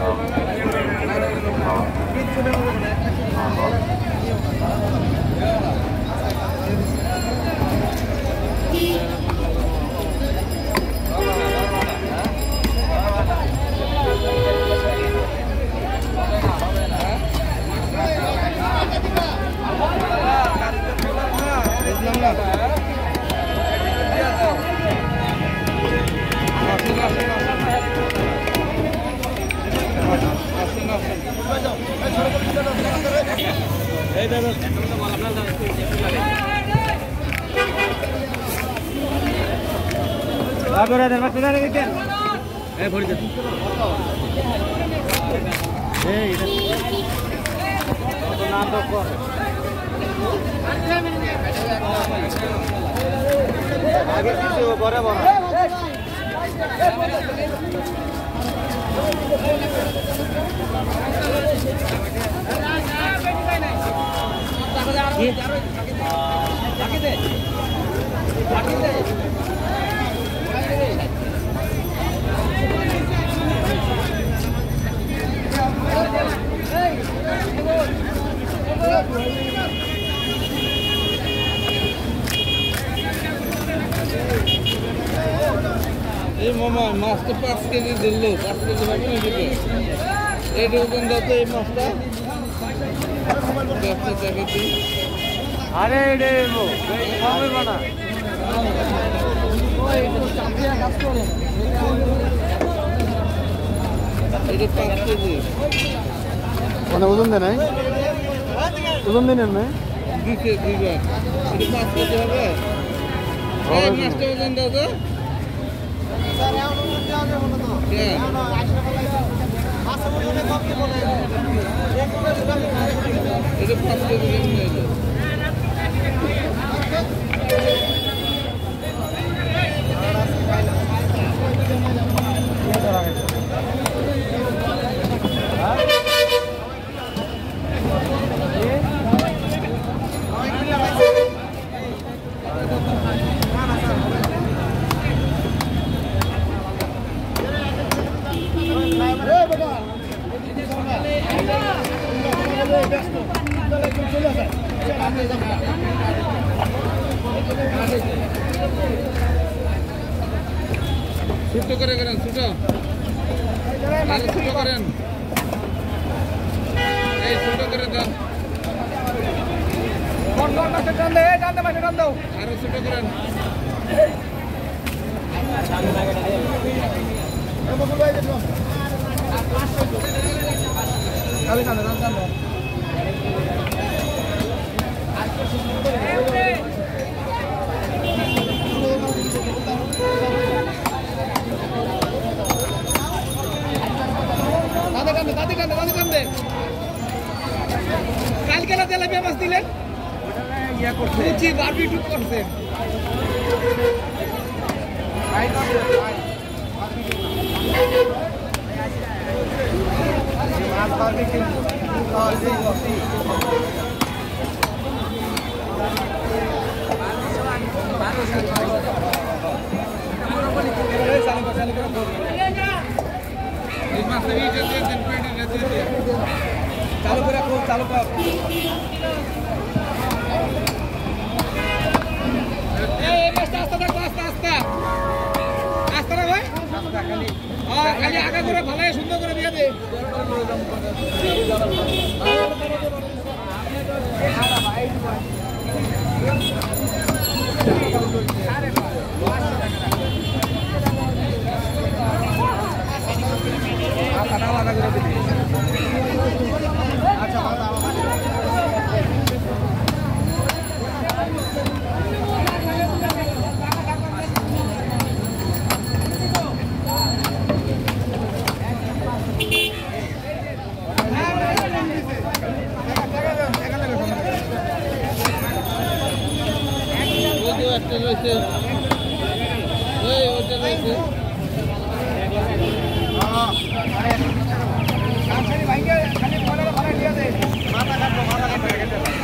মামা মাছ তো 5 কেজি দিল 5 কেজি হবে না দিবে এই ওজন দাও এই মাছটা দেখতে দেখতে আরে রে মো হবে বানা ওই চাপিয়া কাজ করে এটা 5 কেজি মানে ওজন দেন নাই ওজন দেন না 2 কেজি দিবা এটা 5 কেজি হবে এই মাছটা ওজন দাও তো স্যার এখন ওজন দেওয়া যাবে না তো এখন 80 টাকা লাগবে মাছ ওজনে কম কি বলে এটা 5 কেজি নিয়ে এলো ছোট করে করেন ছোট আরো ছোট করেন এই ছোট করে দেন আরো ছোট করেন কালকে না তেলাপিয়া মাছ দিলেন ইয়া করছে জি বারবিকিউ করছে মাছ বারবিকিউ চালু করে চালু কর এই মাছটা আস্তে থাকো আস্তে আস্তে আস্তে না ভাই খালি আগা করে ভালো সুন্দর করে দিয়ে দে একটা রয়েছে এই ওটা রয়েছে খালি ভাইকে খালি পরে ভাড়া দিয়ে দে মাথা কাটবো